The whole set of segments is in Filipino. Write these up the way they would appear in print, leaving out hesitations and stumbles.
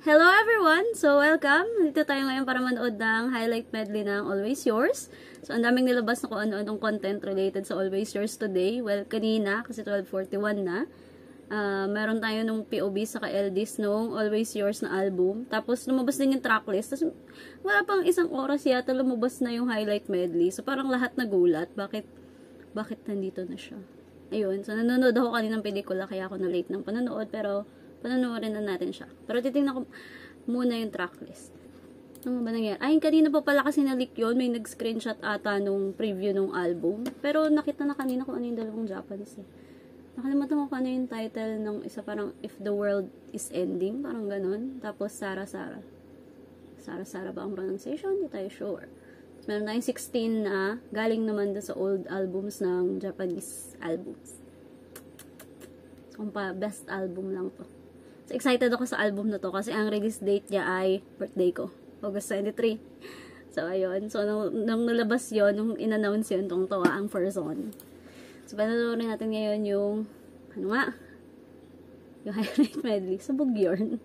Hello everyone! So, welcome! Dito tayo ngayon para manood ng highlight medley ng Always Yours. So, ang daming nilabas na kung ano-anong content related sa Always Yours today. Well, kanina, kasi 12:41 na, meron tayo nung POV sa ka-LDs nung Always Yours na album. Tapos, lumabas din yung tracklist. Tapos, wala pang isang oras yata lumabas na yung highlight medley. So, parang lahat nagulat. Bakit nandito na siya? Ayun. So, nanonood ako kaninang pelikula, kaya ako na-late ng panonood. Pero, panonoorin na natin siya. Pero titingnan ko muna yung tracklist. Ano ba nangyari? Ay, kanina pa pala kasi na-leak yun. May nag-screenshot ata nung preview nung album. Pero nakita na kanina kung ano yung dalawang Japanese eh. Nakalimutan ko kung ano yung title ng isa, parang If the World is Ending. Parang ganun. Tapos Sara Sara. Sara Sara ba ang pronunciation? Hindi tayo sure. Meron tayong 16 na galing naman sa old albums ng Japanese albums. Kung pa, best album lang to. So, excited ako sa album na to kasi ang release date niya ay birthday ko, August 23. So, ayun. So, nung nalabas yun, nung in-announce yun, tong to, ang Furzon. So, panoorin natin ngayon yung, ano nga? Yung highlight medley. Sabog yun.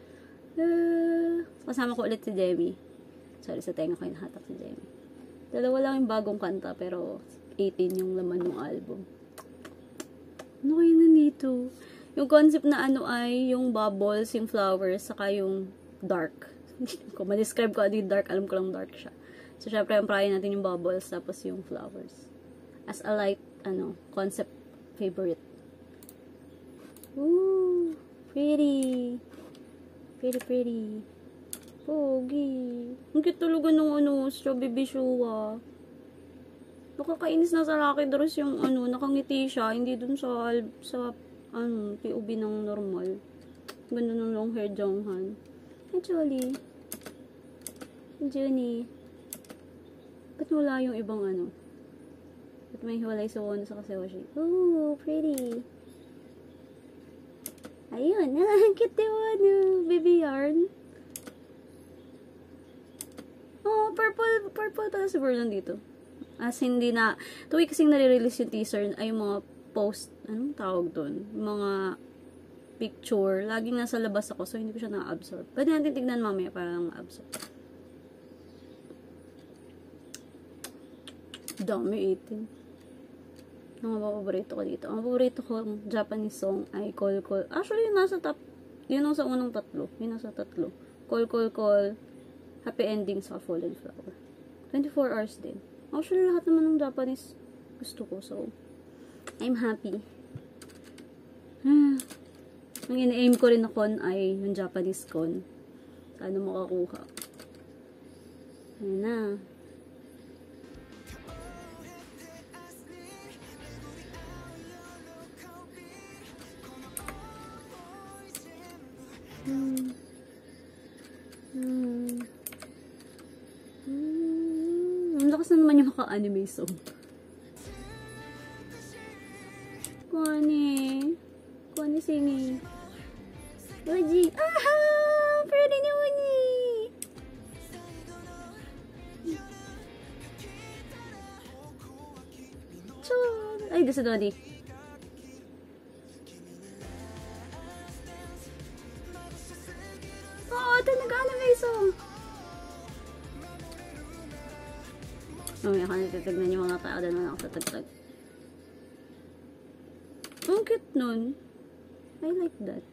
Kasama ko ulit si Demi. Sorry, sa tenga ko yung hatak si Demi. Dalawa lang yung bagong kanta, pero 18 yung laman ng album. Ano kayo nandito? Yung concept na ano ay yung bubbles, yung flowers, saka yung dark. Kung ma-describe ko ano yung dark, alam ko lang dark siya. So, syempre, ang prayan natin yung bubbles, tapos yung flowers. As a light, concept favorite. Ooh, pretty. Pretty. Pogi. Ang cute talaga nung siya, baby Shua. Nakakainis na sa Lucky Draws yung nakangiti siya, hindi dun sa POV ng normal. Ganda ng long hair Jonghan. Hi, Jolie. Junie. Ba't wala yung ibang Ba't may hiwalay sa Won sa Kasewashi? Ooh, pretty. Ayun. Ang cute yung baby yarn. Oh, purple pala si Vernon dito. As hindi na, tuwi kasing nare-release yung teaser, ay yung mga post, anong tawag doon? Mga picture. Laging nasa labas ako, so hindi ko siya na-absorb. Pwede natin tignan mamaya para lang ma-absorb. Dami, 18. Ang mga paborito ko dito. Ang paborito ko Japanese song ay Call Call. Actually, yun nasa top. Yun ang sa unang tatlo. Yun nasa tatlo. Call Call Call. Happy Ending sa Fallen Flower. 24 hours din. Actually, lahat naman ng Japanese gusto ko. So, I'm happy. Ang ina-aim ko rin na con ay yung Japanese con. Sana makakuha. Ayan na. Ang lakas na naman yung maka-anime song. Connie singing. Oji. Aha! Pretty ni Oji! Ay, doon sa Dodi. Oo, ito nag-anime song. Mamaya ka natitignan yung mga tao doon na ako sa tagtag. Ang cute nun. I like that.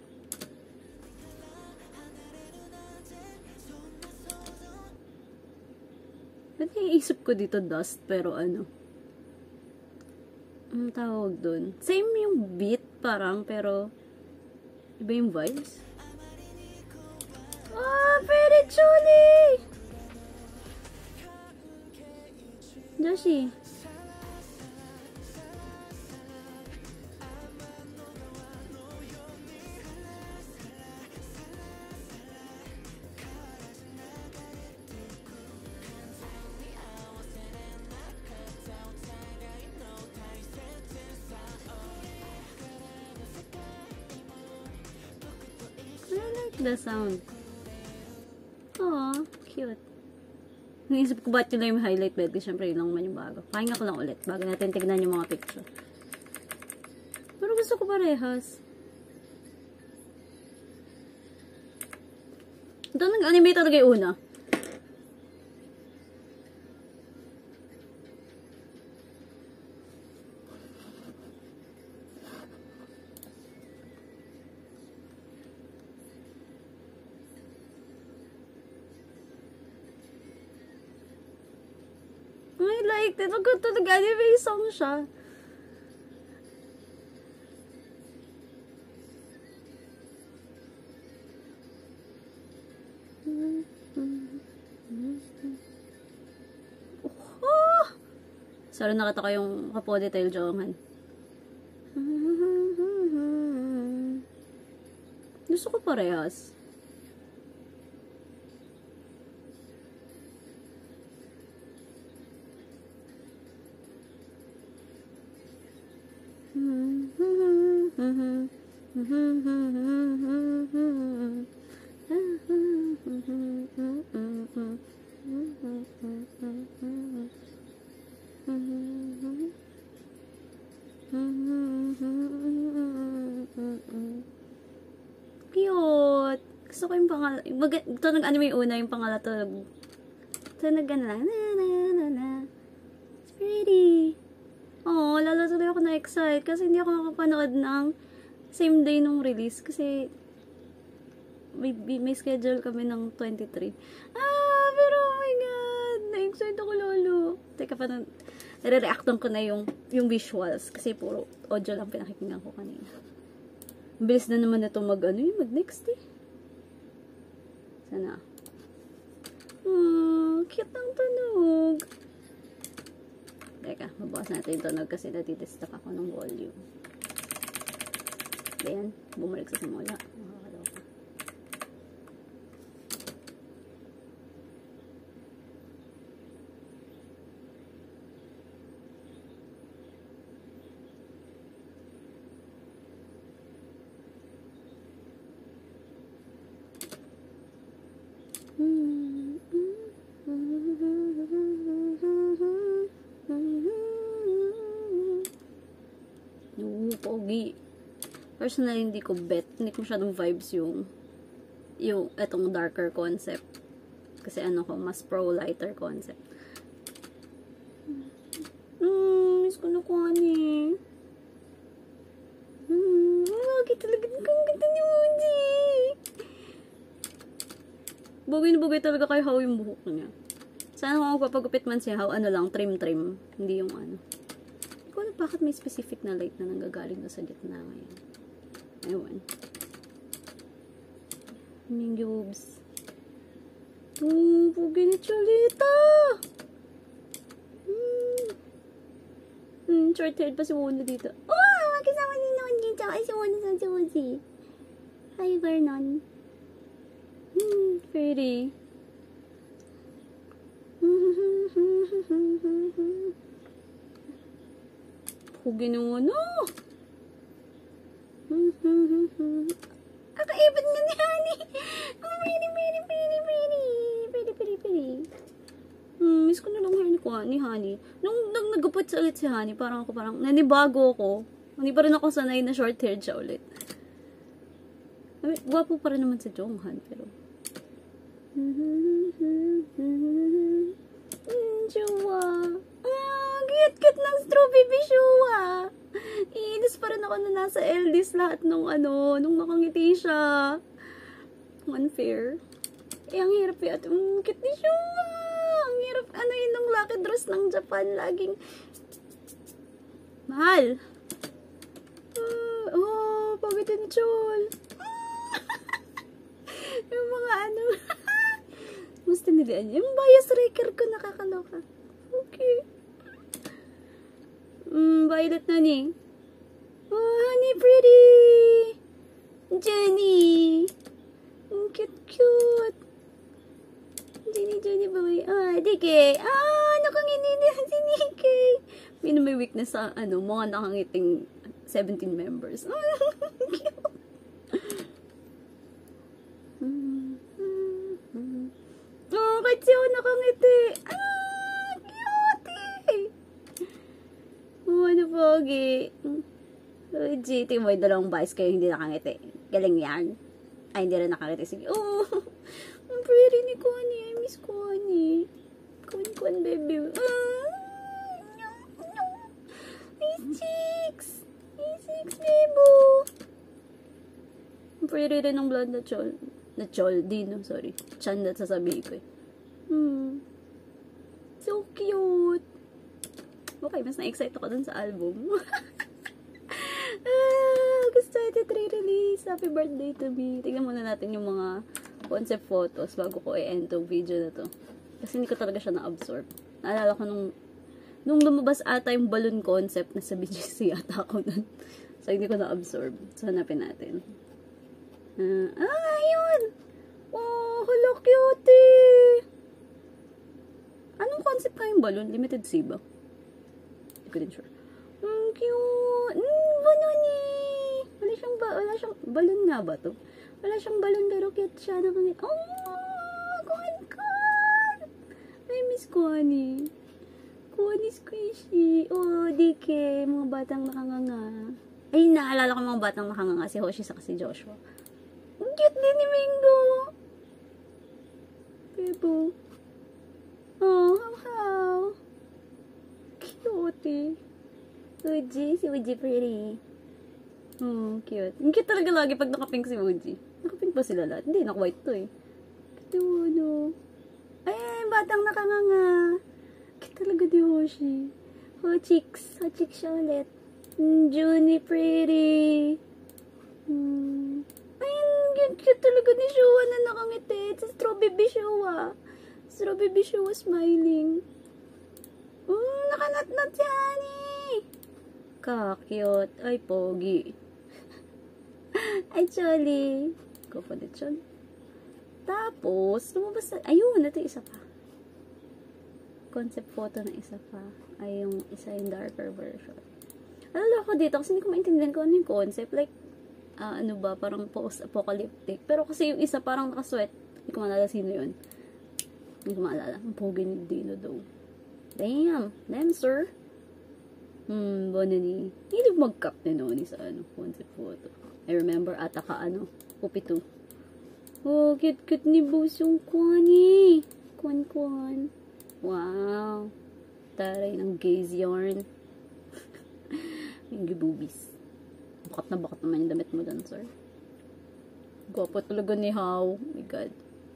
Ba't naiisip ko dito dust, pero anong tawag dun? Same yung beat parang, pero iba yung vibes. Oh, pretty Julie! Joshi. The sound. Aww, cute. Naisip ko ba't yun lang yung highlight medley. Siyempre, yun lang naman yung bago. Pahinga ko lang ulit bago natin tignan yung mga picture. Pero gusto ko parehas. Ito nag-anime talaga yung una. I liked it. Ang ganda nag-anime song siya. Oh! Sana nakita ko yung kapo-detail Jonghan. Gusto ko parehas. Cute. Gusto ko yung pangalan. Ito nag-anime yung una, yung pangalan to. Ito nag-ano lang. It's pretty. Oh, lalo tuloy ako na-excite kasi hindi ako makapanood ng same day nung release kasi may schedule kami ng 23. Pero oh my god, na-excite ako lalo. Teka pa, nare-reactan ko na yung visuals kasi puro audio lang pinakikinggan ko kanina. Bilis na naman ito mag-next eh. Sana. Cute ng tunog. Teka, mabukas natin yung tunog kasi natitestak ako ng volume. Ayan, bumalik sa simula. Makakaloka. Pogi. Personally, hindi ko bet. Hindi ko masyadong vibes yung etong darker concept. Kasi ano ko, mas pro-lighter concept. Miss ko na kuha ni. Pogi talaga. Ang ganda ni Moji. Bugay na bugay talaga kay How yung buhok niya. Sana kung magpapagupit man si How, ano lang, trim-trim. Hindi yung ano. Hindi ko alam bakit may specific na light na nanggagaling na sa gitna ngayon. Ewan. Yung yubes. Bugay ni Cholita! Short haired pa si Wona dito. Kasama ni Nonji tsaka si Wona sa Joji. Hi, Vernon. Pretty. Pugi na Wona. Kakaibad nga ni Honey. Pretty. Miss ko na lang hair ni Honey. Nung nagupot sa ulit si Honey, parang nanibago ako. Hindi pa rin ako sanay na short haired siya ulit. I mean, gwapo pa rin naman si Jonghan, pero Shua. Cute ng straw baby Shua. Iinis pa rin ako na nasa LDs lahat nung nakangiti siya. Unfair. Ang hirap yung cute ni Shua. Ang hirap, yun ng lucky dress ng Japan. Laging mahal. Pagod yung Chol. Yung mga gusto nila yung bias wrecker ko, nakakaloka. Okay. Violet na ni. Honey, pretty. Jenny. Cute. Jenny boy. DK. Nakangiti din si DK. May weakness sa, mga nakangiting 17 members. Cute. Kahit siya nakangiti. Cute. Pogi. GT mo, dalawang bias kayo hindi nakangiti. Galing yan. Hindi rin nakangiti. Sige. lagay ng blood na chol. Na chol, dino, sorry. Chan na sasabihin ko eh. So cute. Okay, mas na-excite ako dun sa album. August 23 release. Happy birthday to me. Tignan muna natin yung mga concept photos bago ko i-end tong video na to. Kasi hindi ko talaga siya na-absorb. Naalala ko nung lumabas ata yung balloon concept na sa BGC ata ako nun. So, hindi ko na-absorb. So, hanapin natin. Ayun! Oh, hello, cutie! Anong concept kayong balloon? Limited C ba? Hindi ko din sure. Cute! Balloony! Wala siyang balloon nga ba to? Wala siyang balloon pero cute siya. Oh! Kuhan! I miss Kuhani. Kuhani squishy. Oh, dike. Mga batang nakanganga. Ay, naalala ko mga batang nakanganga. Si Hoshi sa si Joshua. Ang cute din ni Mingo. Bebo. Oh, how. Cute eh. Uji, si Uji pretty. Oh, cute. Ang cute talaga lagi pag nakapink si Uji. Nakapink ba sila lahat? Hindi, naka-white to eh. Ito, no. Ay, batang nakanganga. Cute talaga di Hoshi. Hot chicks. Hot chicks siya ulit. Junie pretty. Ay, cute talaga ni Shua na nakangiti. Sa Straw Baby Shua. Straw Baby Shua smiling. Nakanat-nat yan eh. Ka-cute. Ay, pogi. Ay, Choli. Go for the Chol. Tapos, lumabas na, ayun, ito isa pa. Concept photo na isa pa. Ay, yung isa yung darker version. Alala ko dito, kasi hindi ko maintindihan ko ano yung concept. Like, ano ba, parang post-apocalyptic. Pero kasi yung isa parang nakasweat. Hindi ko maalala sino yun. Hindi ko maalala. Ang pogi ni Dino daw. Damn, sir. Bonani. Hindi mag-cup ni Noni sa concept photo. I remember ata ka Upito. Oh, cute ni Boss yung Kwani. Kwan. Wow. Taray ng gaze yarn. Yung gibubis. Bakat naman yung damit mo dun, sir. Gwapo talaga ni How. Oh my God.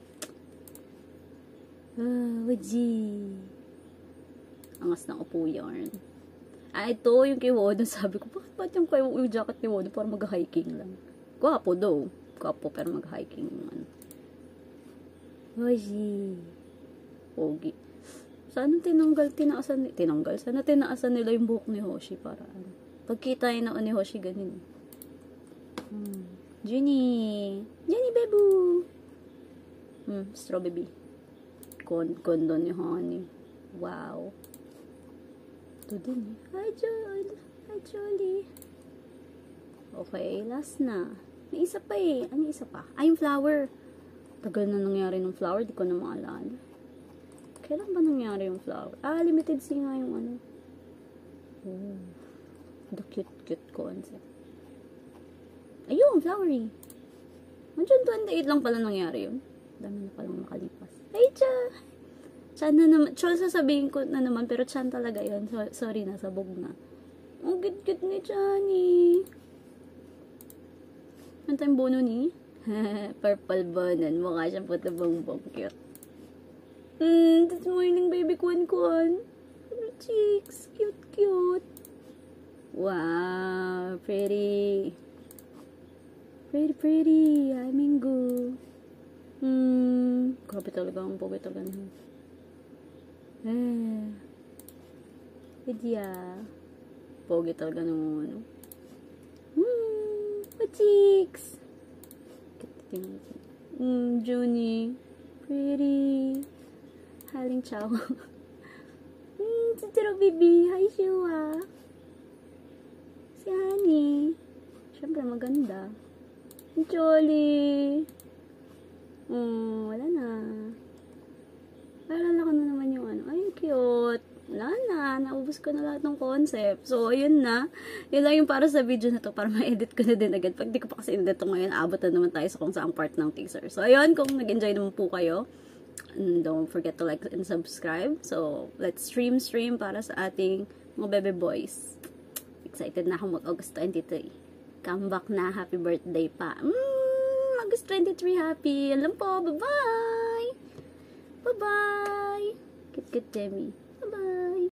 Waji. Angas ng upo yarn. Ito yung kay Wodo. Sabi ko, bakit yung jacket ni Wodo para mag-hiking lang? Gwapo daw. Gwapo pero mag-hiking naman. Waji. Pogi. Sana sana tinaasan nila yung buhok ni Hoshi para pagkita yun na ni Hoshi ganin. Jenny Bebu. Straw Baby. Kondo ni Honey. Wow. Ito din eh. Hi, Jolie. Okay, last na. May isa pa eh. Ano isa pa? Yung flower. Tagal na nangyari ng flower. Di ko na maalala. Kailan ba nangyari yung flower? Limited C nga yung Oh. The cute concept. Ayun, flowery. June 28 lang pala nangyari yun. Dami na palang nakalipas. Ay, Chan na naman. Chol, sasabihin ko na naman, pero Chan talaga yun. Sorry, nasabog na. Ang cute ni Chani. Ano tayong bono ni? Purple bonon. Mukha siyang puto bongbong. Cute. This morning, baby Kwan. Cheeks. Cute. Wow. Pretty. Ay, Mingo. Grabe talaga ang pogi talaga na. Idea. Pogi talaga naman. Cheeks. Junie. Pretty. Haling chow. Titiro baby. Hi, Shua. Si Honey. Siyempre maganda. Jolly. Wala na. Alala ko na naman yung ay, cute. Wala na. Naubos ko na lahat ng concept. So, ayun na. Yun lang yung para sa video na to. Para ma-edit ko na din agad. Pag di ko pa kasi edit to ngayon, abot na naman tayo sa kung saang part ng teaser. So, ayun. Kung nag-enjoy naman po kayo, don't forget to like and subscribe. So, let's stream para sa ating mga bebe boys. Excited na ako mag-August 23. Come back na. Happy birthday pa. August 23 happy. Alam po, bye-bye. Bye-bye. Kit-kit, Demi. Bye-bye.